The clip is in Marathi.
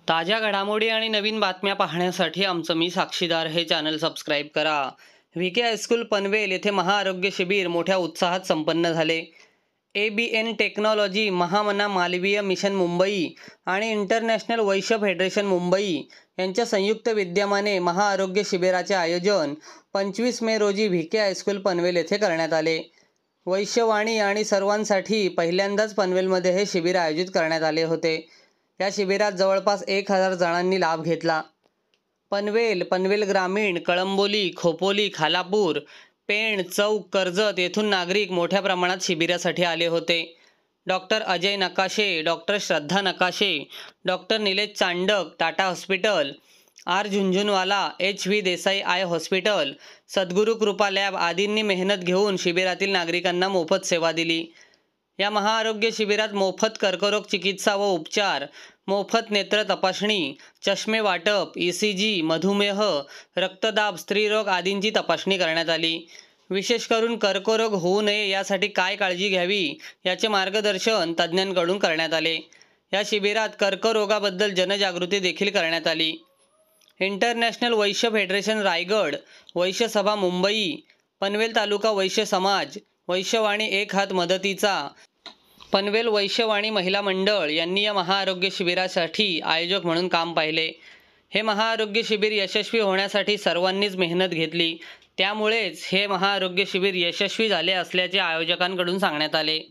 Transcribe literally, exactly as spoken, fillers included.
ताज्या घडामोडी आणि नवीन बातम्या पाहण्यासाठी आमचं मी साक्षीदार हे चॅनल सबस्क्राईब करा. व्ही के हायस्कूल पनवेल येथे महाआरोग्य शिबिर मोठ्या उत्साहात संपन्न झाले. A B N technology, Mahamana Malviya mission Mumbai आणि इंटरनॅशनल वैश्य फेडरेशन मुंबई यांच्या संयुक्त विद्यमाने महाआरोग्य शिबिराचे आयोजन पंचवीस मे रोजी व्ही के हायस्कूल पनवेल येथे करण्यात आले. वैश्यवाणी आणि सर्वांसाठी पहिल्यांदाच पनवेलमध्ये हे शिबिर आयोजित करण्यात आले होते. या शिबिरात जवळपास एक हजार जणांनी लाभ घेतला. पनवेल, पनवेल ग्रामीण, कळंबोली, खोपोली, खालापूर, पेण, चौक, कर्जत येथून नागरिक मोठ्या प्रमाणात शिबिरासाठी आले होते. डॉक्टर अजय नकाशे, doctor Shraddha Nakashe, doctor Nilesh Chandak, Tata hospital, R Jhunjhunwala, H V Desai eye hospital, Sadguru Kripa lab आदींनी मेहनत घेऊन शिबिरातील नागरिकांना मोफत सेवा दिली. या महाआरोग्य शिबिरात मोफत कर्करोग चिकित्सा व उपचार, मोफत नेत्र तपासणी, चष्मे वाटप, ई सी जी, मधुमेह, रक्तदाब, स्त्रीरोग आदींची तपासणी करण्यात आली. विशेष करून कर्करोग होऊ नये यासाठी काय काळजी घ्यावी याचे मार्गदर्शन तज्ज्ञांकडून करण्यात आले. या शिबिरात कर्करोगाबद्दल जनजागृती देखील करण्यात आली. इंटरनॅशनल वैश्य फेडरेशन रायगड, वैश्य सभा मुंबई, पनवेल तालुका वैश्य समाज, वैश्यवाणी एक हात मदतीचा, पनवेल वैश्यवाणी महिला मंडळ यांनी या महाआरोग्य शिबिरासाठी आयोजक म्हणून काम पाहिले. हे महाआरोग्य शिबिर यशस्वी होण्यासाठी सर्वांनीच मेहनत घेतली. त्यामुळेच हे महाआरोग्य शिबिर यशस्वी झाले असल्याचे आयोजकांकडून सांगण्यात आले.